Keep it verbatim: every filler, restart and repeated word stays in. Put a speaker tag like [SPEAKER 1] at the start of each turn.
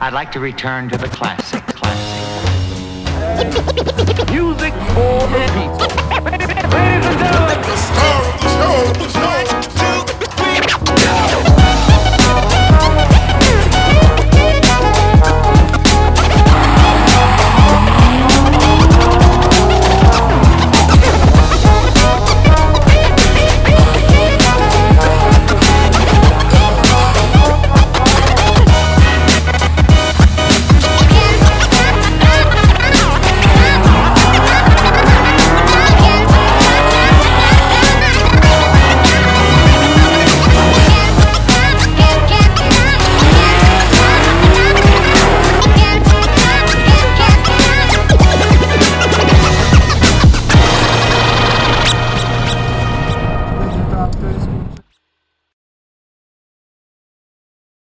[SPEAKER 1] I'd like to return to the classic, classic.
[SPEAKER 2] Music for the people. Ladies and gentlemen,
[SPEAKER 3] The star of the show, the show.